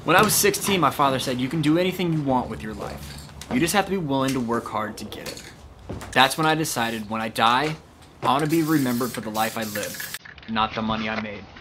When I was 16, my father said, you can do anything you want with your life. You just have to be willing to work hard to get it. That's when I decided when I die, I want to be remembered for the life I lived, not the money I made.